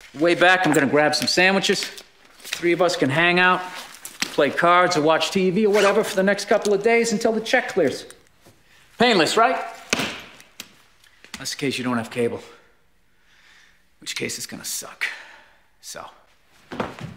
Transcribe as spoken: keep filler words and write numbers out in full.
Way back, I'm gonna grab some sandwiches. Three of us can hang out, play cards or watch T V or whatever for the next couple of days until the check clears. Painless, right? That's the case you don't have cable. In which case it's gonna suck. So.